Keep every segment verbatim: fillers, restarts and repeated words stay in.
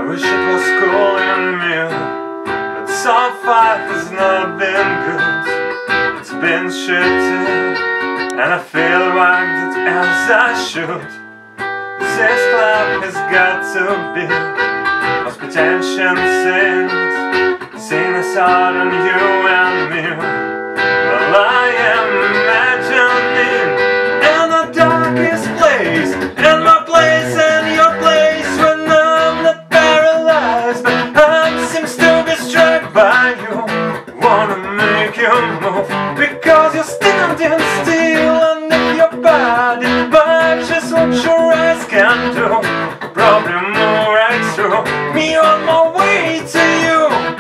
wish it was cool in me, but so far has not been good. It's been shitty, and I feel whacked as I should. This club has got to be most pretension since seen us out on you and me. Well, I am imagining in the darkest place, in my place and your place, when I'm not paralyzed, but I seems to be struck by you. Wanna make you move because you're standing still, and if your body matches what your eyes can do, problem move right through me on my way to you.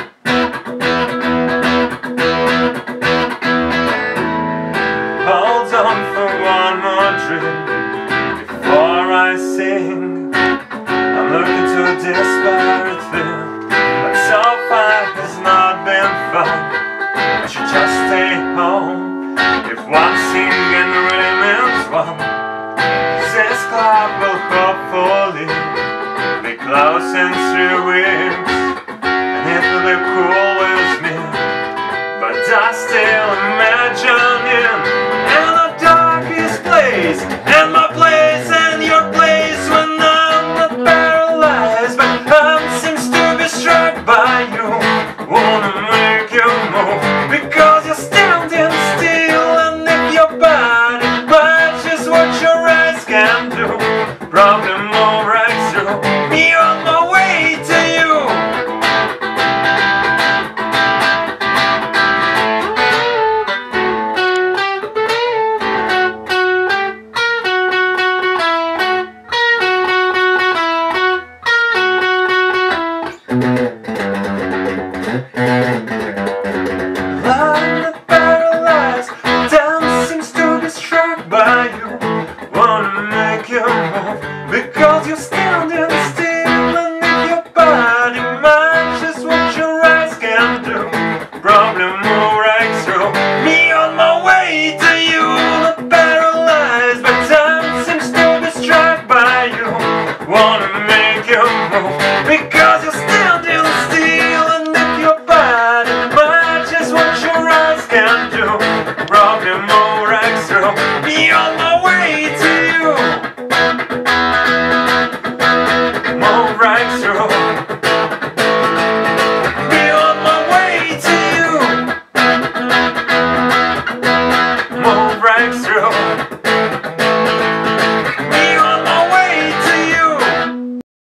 Hold on for one more drink before I sing. I'm looking to a disparate thing, but so far has not been fun. I should just stay home if one singing remains one. This club will hopefully be close in three weeks, and it will be cool with me, but I still imagining in the darkest place, and my place and your place, when I'm not paralyzed, but I seems to be struck by you. Wanna make you move because you're standing still, and if your body matches what your eyes can do, problem move right through me on my way to you. I'm not paralyzed, time seems to be struck by you. Wanna make you move because you're standing still, and if your body matches what your eyes can do, problem move right through me on my way to you. Not paralyzed, but time seems to be struck by you. Wanna make you move because you're standing still, and if your body matches what your eyes can do, problem move right through me on my way to you. Move right through me on my way to you. Move right through